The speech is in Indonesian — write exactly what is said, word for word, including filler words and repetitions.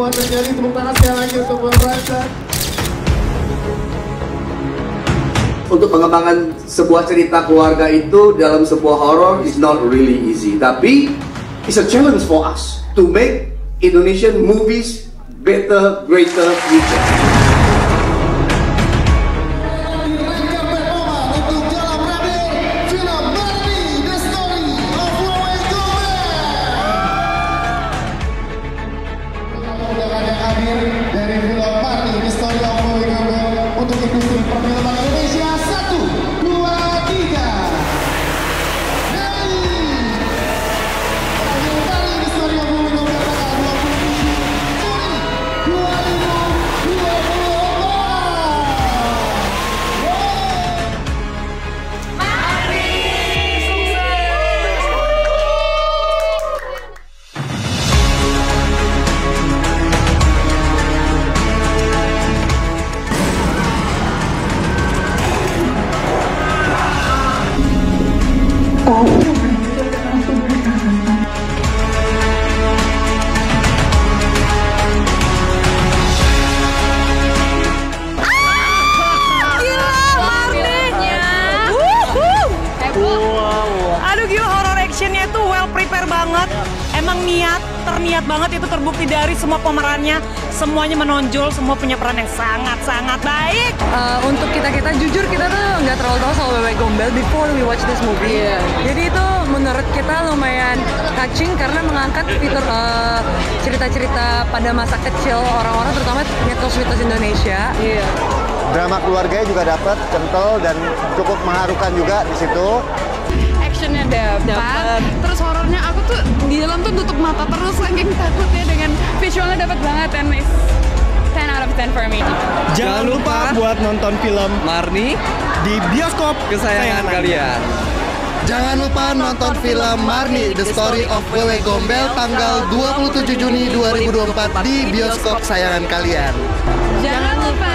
luar terjadi. Tepuk tangan sekali lagi untuk Bang Raisa. Untuk pengembangan sebuah cerita keluarga itu dalam sebuah horror is not really easy. Tapi it's a challenge for us to make Indonesian movies better, greater, future. Dari film Marni, The Story of Wewe Gombel untuk industri perfilman Indonesia. Satu, dua, tiga. Nelly. Terakhir kali The Story of Wewe Gombel tanggal dua puluh tujuh Juni dua ribu dua puluh empat. Mari sukses. Aduh gila, horror actionnya itu well prepare banget. Emang niat, terniat banget, itu terbukti dari semua pemerannya. Semuanya menonjol, semua punya peran yang sangat-sangat baik. Uh, untuk kita-kita jujur, kita tuh nggak terlalu tahu soal Wewe Gombel before we watch this movie. Yeah. Jadi itu menurut kita lumayan touching karena mengangkat fitur uh, cerita-cerita pada masa kecil orang-orang, terutama mitos-mitos Indonesia. Iya. Drama keluarganya juga dapat, kental dan cukup mengharukan juga di situ. Actionnya dapat, terus horornya aku tuh di dalam tuh tutup mata terus saking takutnya, dengan visualnya dapat banget, and it's ten out of ten for me. Jangan lupa buat nonton film Marni di bioskop kesayangan kalian. Jangan lupa nonton film Marni, The Story of Wewe Gombel tanggal dua puluh tujuh Juni dua ribu dua puluh empat di bioskop kesayangan kalian. Jangan lupa